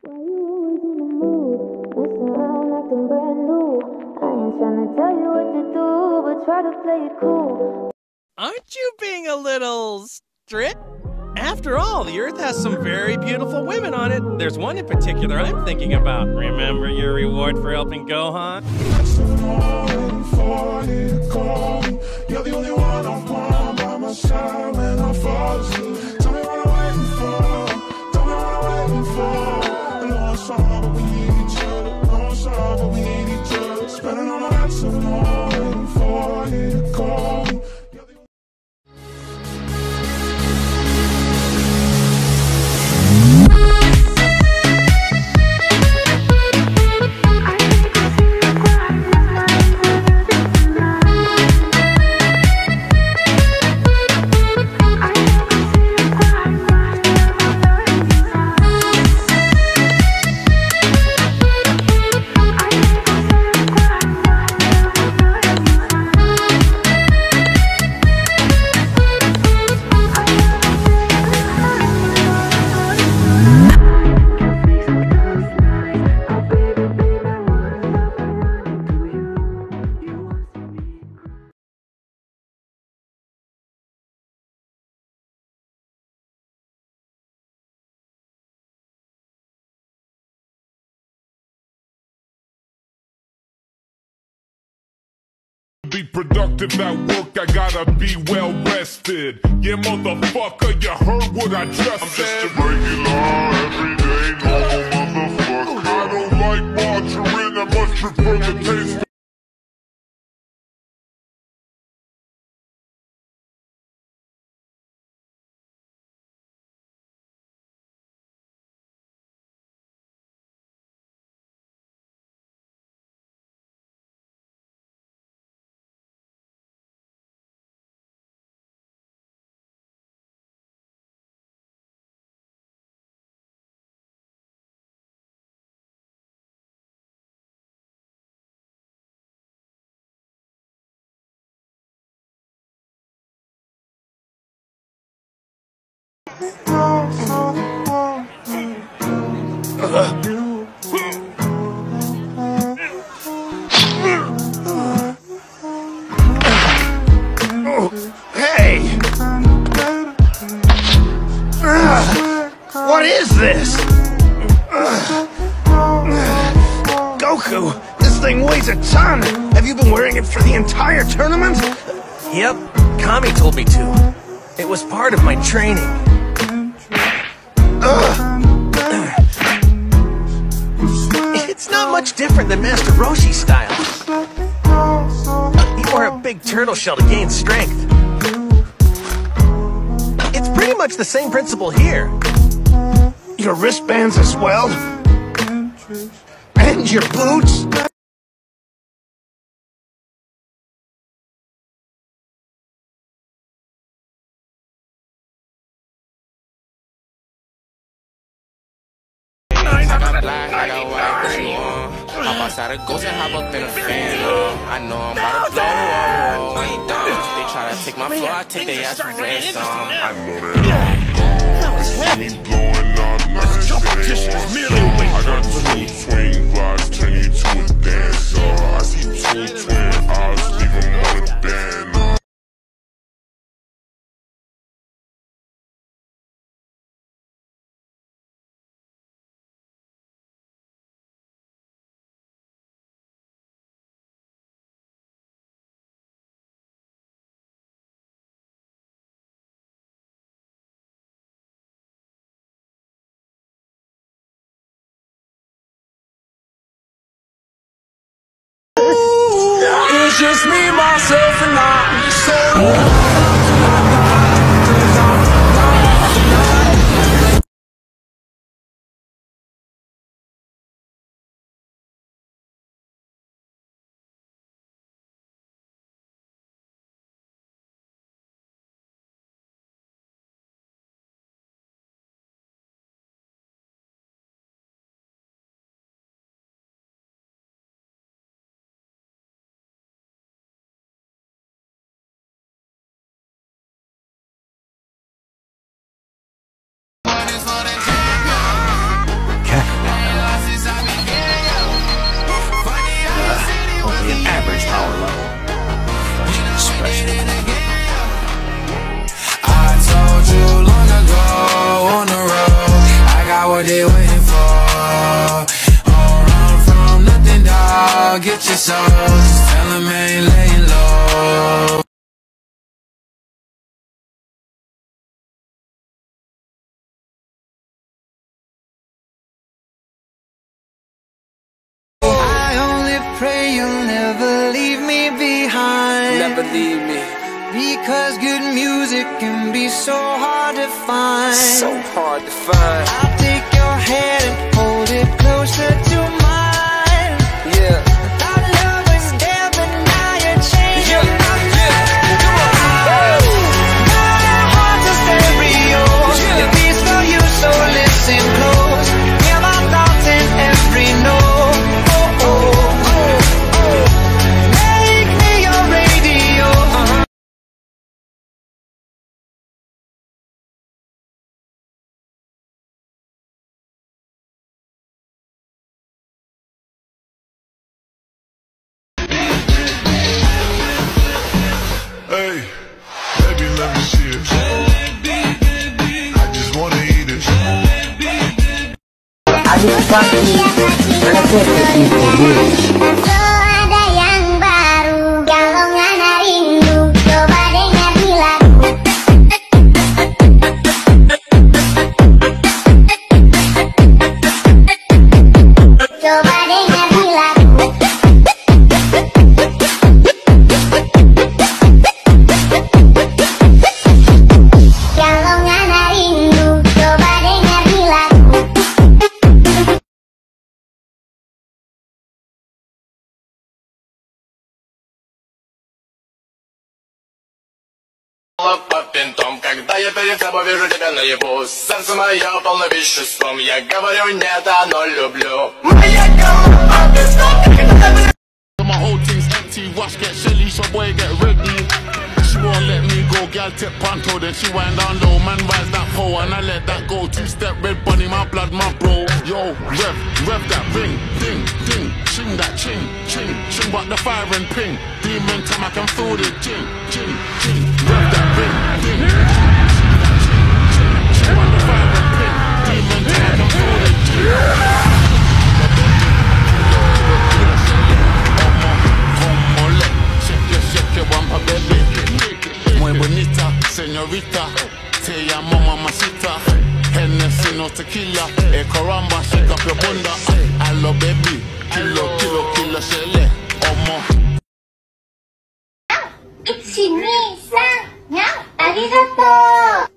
Why you always in the mood? Messing around acting brand new. I ain't tryna tell you what to do, but try to play it cool. Aren't you being a little strict? After all, the Earth has some very beautiful women on it. There's one in particular I'm thinking about. Remember your reward for helping Gohan? You're the only one I want by my side when I fall asleep. Tell me what I'm waiting for. Tell me what I'm waiting for. I know it's hard, but we need each other. I know it's hard, but we need each other. Spending all my nights alone, waiting for you to call me. Be productive at work, I gotta be well rested. Yeah, motherfucker, you heard what I just said. I'm just a regular, everyday, normal motherfucker. I don't like margarine, I much prefer the taste. Hey! What is this? Goku, this thing weighs a ton! Have you been wearing it for the entire tournament? Yep, Kami told me to. It was part of my training. It's not much different than Master Roshi's style. He wore a big turtle shell to gain strength. It's pretty much the same principle here. Your wristbands as well? And your boots? I got black, I got white, what you want? Hop outside a ghost and hop up in a fan. I know I'm about to blow, whoa, ain't done. They try to take my floor, I take their ass for ransom. I know that I'm gone. I see me blowing up, nice I got two swing blocks, turn you to a dancer. I see two twin eyes, leave them on a band. It's just me, myself, and I. So what they waiting for. Don't run from nothing, dog. Get your soul. Just tell them I ain't laying low. I only pray you'll never leave me behind. Never leave me. Because good music can be so hard to find. So hard to find. I'll take your hand and hold it closer to mine. Yeah. Our love was dead, but now you're changing my mind. My heart's a stereo. The beat's for you, so listen close. Hear my thoughts in every note. Oh, oh, oh, oh. Make me your radio. Hey, baby, let me see it. I just wanna eat it. Ada yang baru, galongan rindu. Coba dengar di lagu. Coba dengar di lagu. Galongan rindu. Coba dengar di lagu. По винтом, когда я перед тобой вижу тебя наяву. Сердце мое полно веществом. Я говорю нет, оно люблю. Моя голова винтом, когда я... My whole thing's empty, wash get shelly, so boy get ready. She won't let me go, girl tip panto, then she wind down low, man rise that pole, and I let that go. Two-step red bunny, my blood, my bro. Yo, rev that ring, ding, ding, ching that ching, ching, ching, but the fire and ping. Demon time I can feel the ching, ching, ching, rev that ring, ding, ding, ching, but the fire and ping. Demon time I can feel the ching. Muy bonita, señorita, te llamo mamacita. Hennessy, no tequila, caramba, shake up your bunda. Hello baby, kilo, shele, omo. Issei, now. Arigato.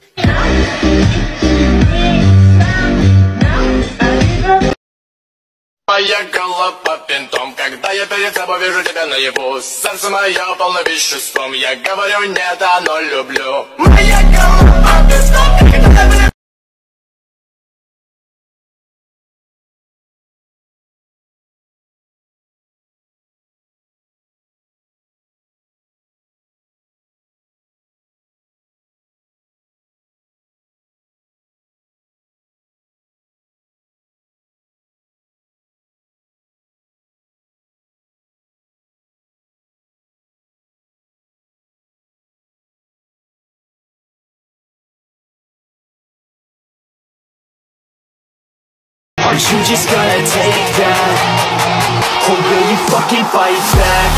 Моя голова винтом, когда я перед тобой вижу тебя наяву. Сердце мое полно веществом. Я говорю нет, оно люблю. Моя голова винтом, когда я... Aren't you just gonna take that? Or will you fucking fight back?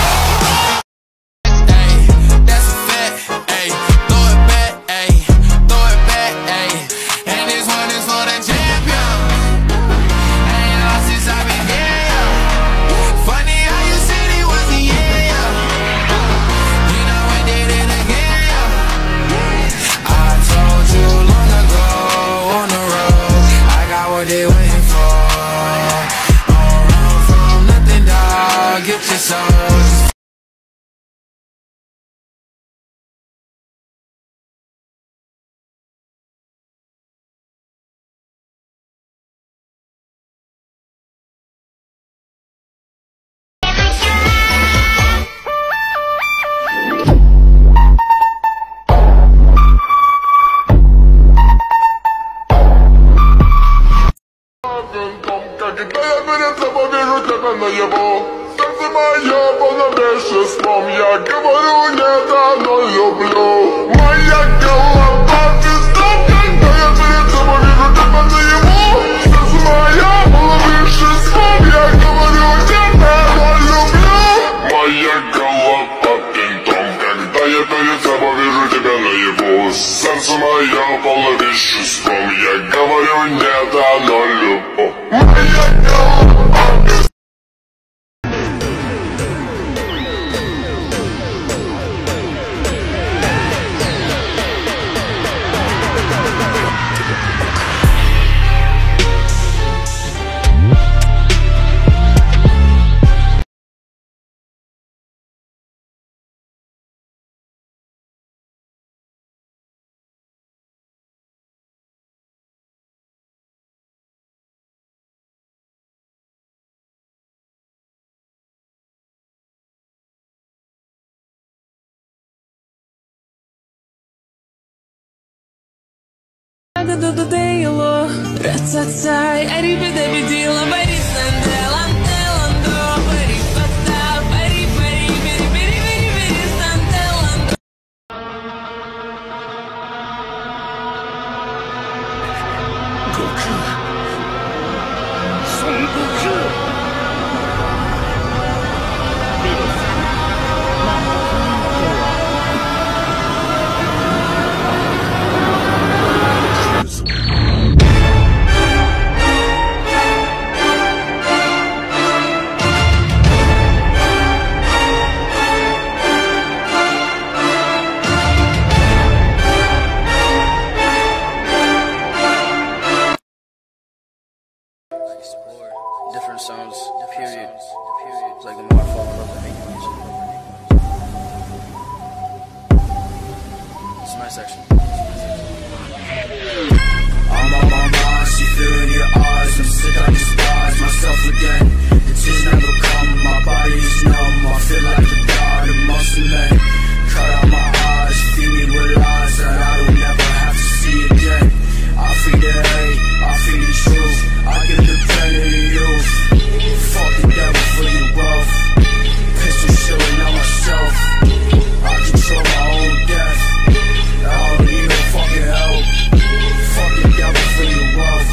Ayy, that's a fact. Ayy, throw it back. Ayy, throw it back. Ayy, and this one is for the champion. Ain't lost since I began. Funny how you said it was the end. You know we did it again. I told you long ago on the road, I got what they waiting for. Don't run from nothing, dog. Get your soul. Когда я перед тобой вижу тебя наяву. Сердце мое полно вижу тебя наяву. Сердце мое полно веществом. Я говорю нет, оно любовь. Моя голова. Do delo, ratsai, aripede bidila, barisandela, antelando, barifata, baribari, biri, santelando. Goku. Son Goku. Different sounds, period. It's like the more I fall in love, I make music. It's my section. I'm on my mind, see fear in your eyes. I'm sick, I despise myself again. The tears never come, my body is numb. I feel like a god amongst the men. Cut out my eyes, feed me with lies that I will never have to see again. I feed the hate, I feed the truth. I give the pain to you. Fuck the devil for your wealth. Pistol shilling on myself. I control my own death. I don't need no fucking help. Fuck the devil for your wealth.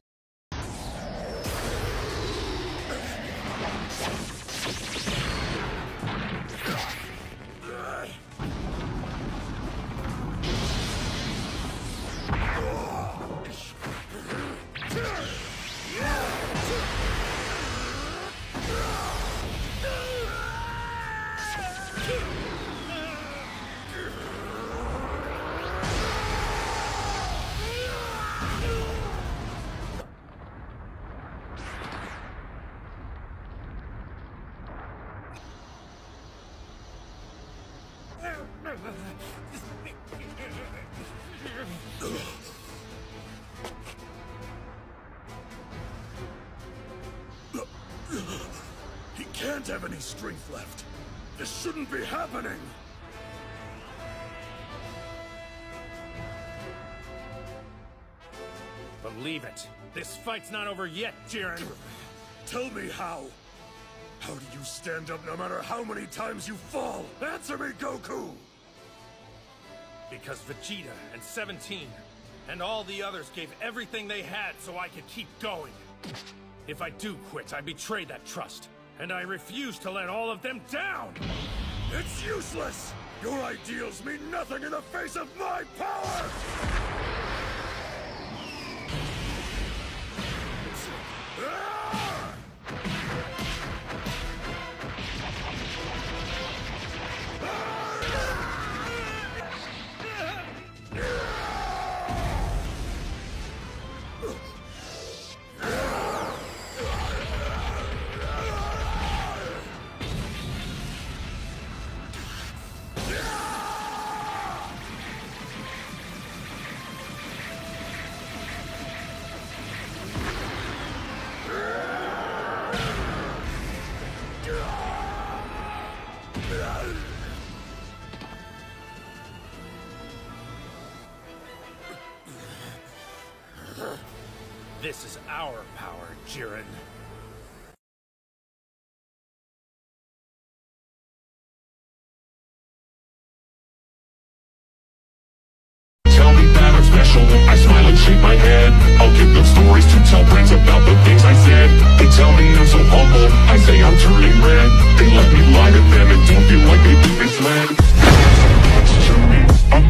He can't have any strength left. This shouldn't be happening. Believe it. This fight's not over yet, Jiren. Tell me how. How do you stand up no matter how many times you fall? Answer me, Goku! Because Vegeta and 17 and all the others gave everything they had so I could keep going. If I do quit, I betray that trust. And I refuse to let all of them down! It's useless! Your ideals mean nothing in the face of my power! This is our power, Jiren. Tell me that I'm special. I smile and shake my head. I'll give them stories to tell friends about the things I said. They tell me I'm so humble. I say I'm turning red. They let me lie to them and don't feel like they've been misled. To me, I'm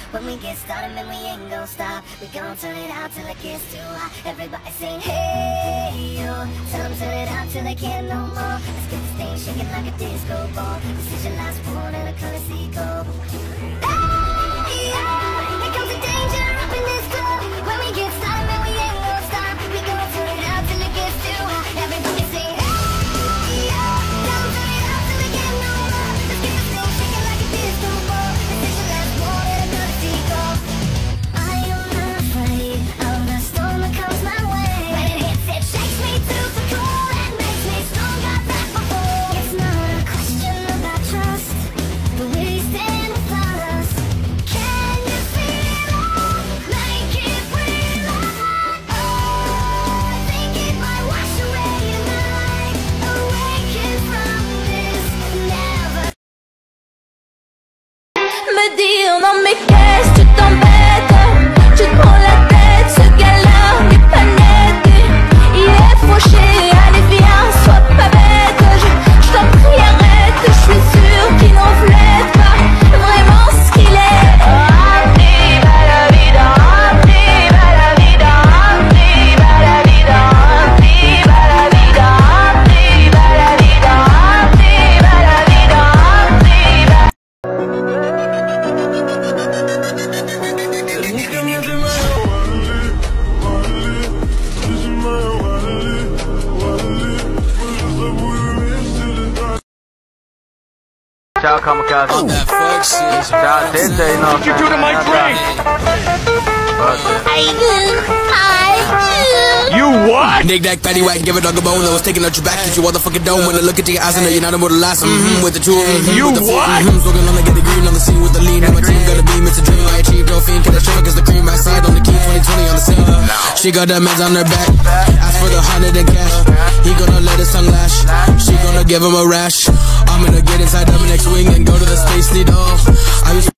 When we get started, man, we ain't gon' stop. We gon' turn it out till it gets too hot. Everybody saying, hey, yo. Tell them turn it out till they can't no more. Let's get this thing shaking like a disco ball. This is your last one and a color sequel. Hey, yo. Here comes the danger up in this club. When we get started, man, we ain't gon' stop. We gon' turn it out till it gets too hot. Everybody say, hey, yo. Tell them turn it out till they can't no more. Let's get this thing shaking like a disco ball. This is your last one and a color sequel. I am not afraid of the storm that comes my way. When it hits, it shakes me to the core and makes me stronger than before. It's not a question about trust, but we stand without us. Can you feel it? Make it real. Oh, I think it might wash away tonight. Awaken from this, never. Me dire non mais qu'est-ce que tu t'embêtes? Tu te prends la tête, ce gars-là n'est pas net. Il est fauché, allez viens, sois pas bête. Je t'en prie arrête, je suis sûre qu'il n'en reflète pas vraiment ce qu'il est. Viva la vida, viva la vida, viva la vida, viva la vida, viva la vida, viva la vida, viva. Ciao, kamikaze. On that fuck shit. Ciao, Issei, you know. What you do to my drink? You what? Nick Nack, patty whack, give a dog a bone. I was taking out your back, that you motherfucking dome. When I look at your eyes, I know you're not able to last. With the two, You with the what? Smoking on, I get the green on the scene with the lean. And my team got a beam, it's a dream. I achieved no fiend, can I show cause the cream I side on the key, 2020 on the scene. She got that meds on her back. Ask for the 100 in cash. He gonna let his tongue lash. She gonna give him a rash. I'm gonna get inside of the next wing and go to the space needle. I used